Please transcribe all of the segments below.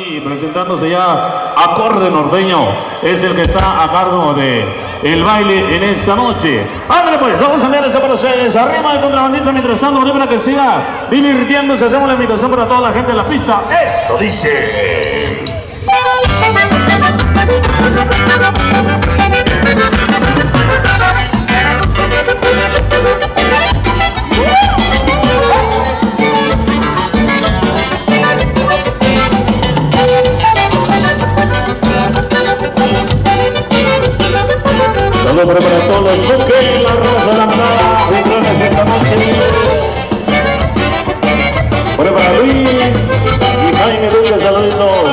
y presentándose ya Acorde Norteño. Es el que está a cargo de el baile en esta noche. Ándale pues, vamos a enviar eso para ustedes. Arriba de contrabandista, mientras tanto, para que siga divirtiéndose. Hacemos la invitación para toda la gente de la pista. Esto dice... Saludos para todos los buques, la raza de la playa, juntos esta noche. Para Luis y Jaime Duque, saluditos.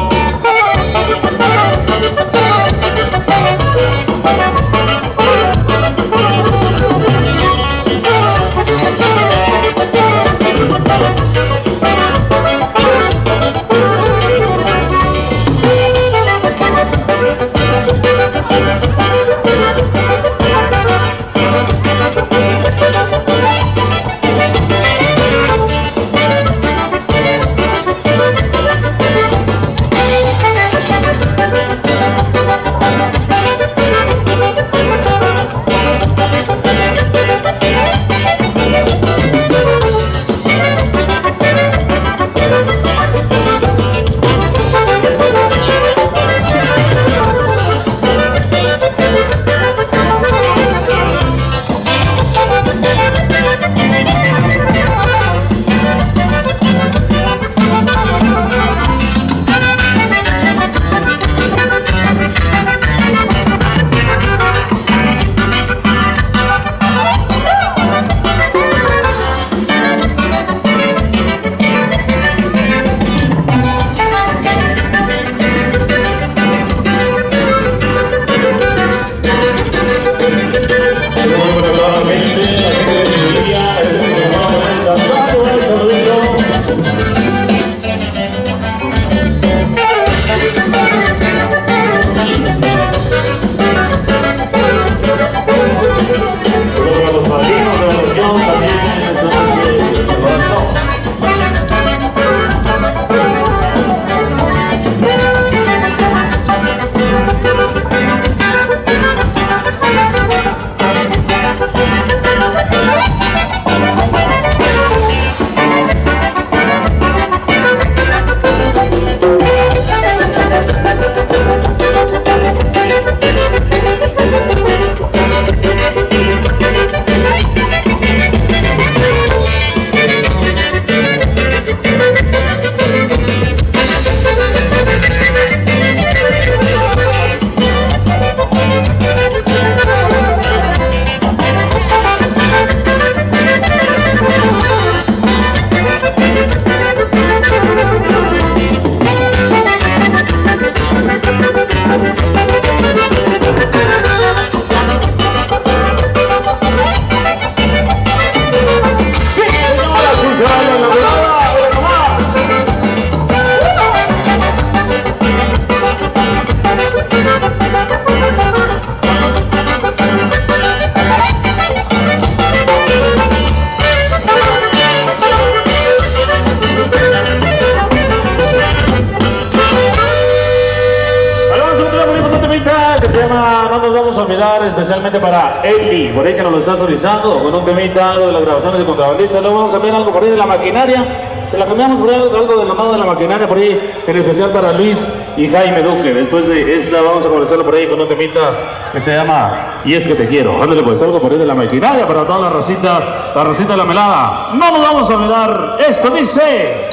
Especialmente para Eli, por ahí que nos lo está solicitando con un temita, algo de las grabaciones de contrabandista. Luego vamos a ver algo por ahí de la maquinaria. Se la cambiamos por ahí, algo de la mano de la maquinaria por ahí, en especial para Luis y Jaime Duque. Después de esa vamos a conversarlo por ahí con un temita que se llama Y es que te quiero. Ándale pues, algo por ahí de la maquinaria para toda la racita de la melada. No nos vamos a olvidar, esto dice...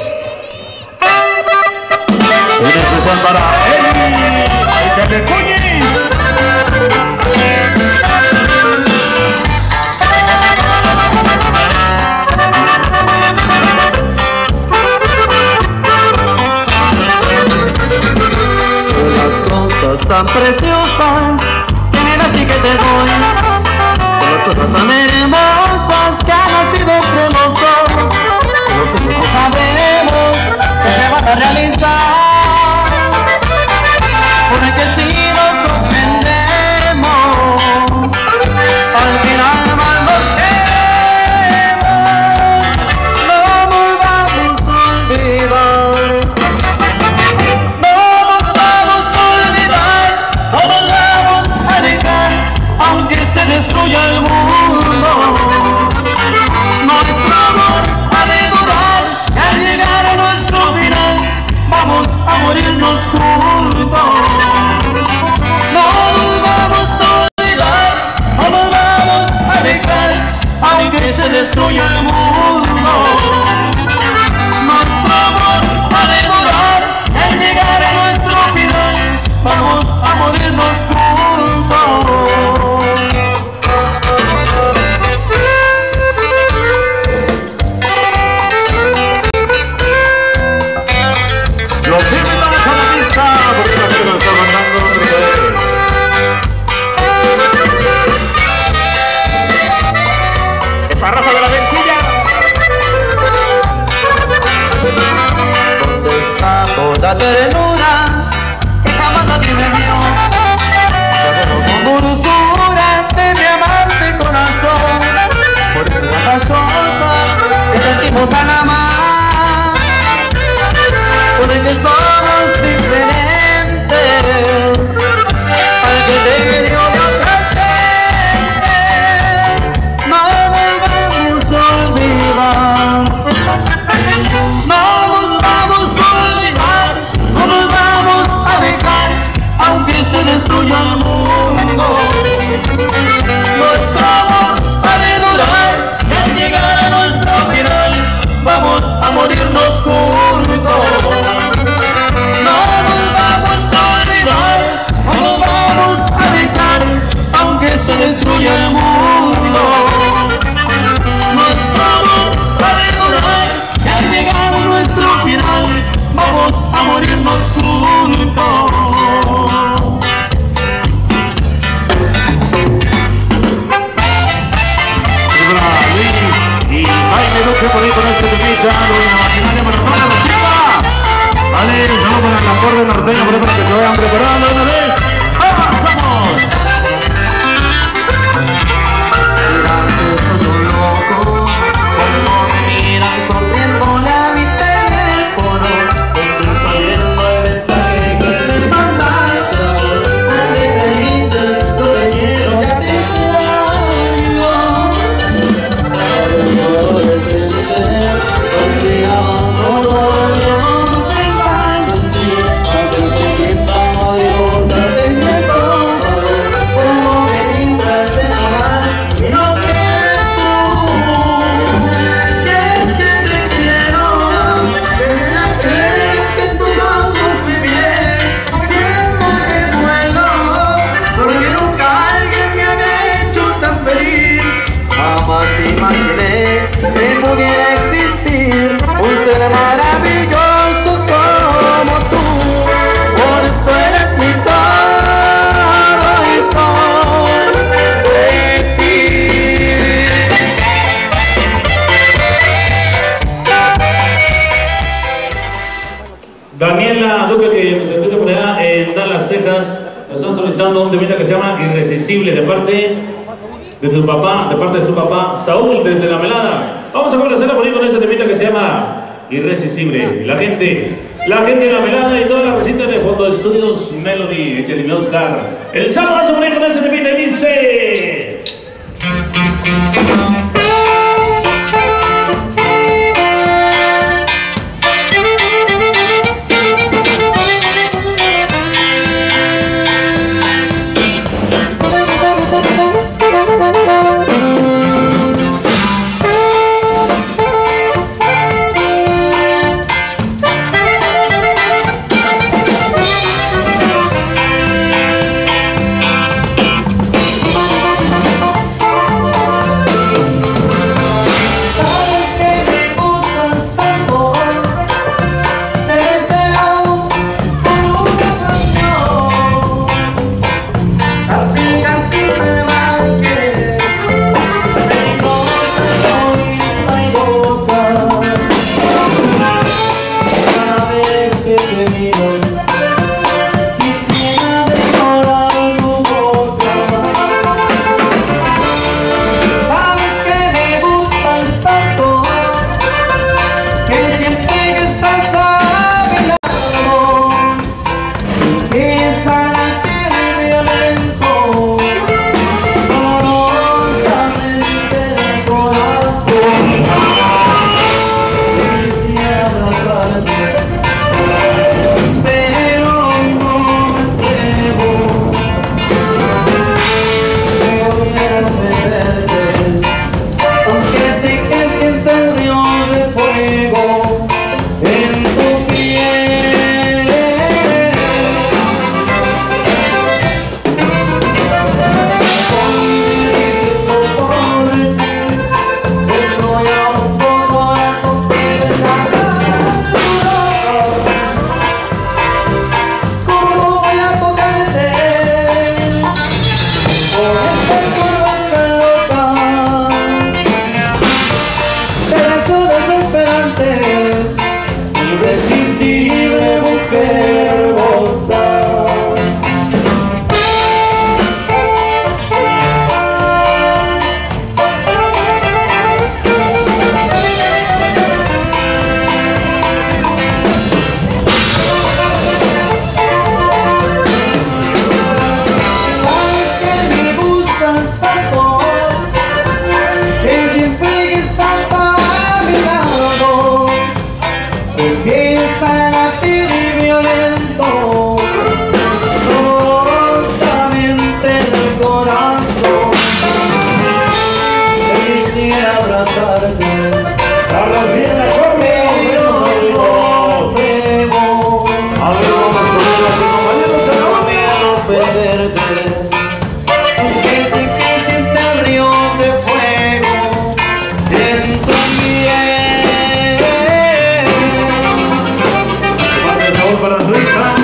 En especial para Eli, échale cuñis. Tan preciosas, nena, sí que te doy, por las cosas tan hermosas que han nacido entre los dos. Nosotros no sabemos que se van a realizar, porque si nos sorprendemos, al final mal nos queremos, no nos vamos a olvidar. tanta ternura que jamás nadie me dio. Con dulzura de mi amante corazón, por tantas cosas que sentimos al amar, por el que somos diferentes, al que te dio de otras gentes, no nos vamos a olvidar. No nos vamos a olvidar, no nos vamos a dejar, aunque se destruya el mundo. Nuestro amor ha de durar, y al llegar a nuestro final vamos a morirnos juntos. No nos vamos a olvidar, no nos vamos a dejar, aunque se destruya el mundo. Nuestro amor ha de durar, y al llegar a nuestro final vamos a morirnos juntos. Y Jaime Duque por ahí con este temita, lo de la maquinaria para toda la rosita. Vale, vamos para la torre norteña, por ahí para que se vayan preparando una vez. ¡Avanzamos! Mira que soy un loco, cuando me miran sonriendo la mi teléfono, estoy viendo el mensaje que me mandaste, donde me dices lo que quiero que te extraño. Solo decirte, nos miramos solo, volvemos pensando en ti, hace poquito y cosas de mi estómago, como me pintas de llorar y no quieres tú. Y es que te quiero, desde la vez que en tus ojos me miré, siento que duelo, porque nunca alguien me había hecho tan feliz. Jamás imaginé que pudiera existir un ser maravilloso como tú. Por eso eres mi todo y soy de ti. Daniela Duque, que nos encuentra por allá en Dallas, Texas, nos están solicitando un temita que se llama Irresistible de parte de su papá, Saúl, desde La Melada. Vamos a complacerla por ahí con este temita que se llama Irresistible. La gente de La Melada y toda la recita de Foto Estudios Melody, échale Oscar. El sábado vamos a poner con este temita y dice... dolorosamente el corazón. Quisiera abrazarte, Recién conmigo, no quiero perderte. Que siente ríos de fuego en tu piel. para su hija.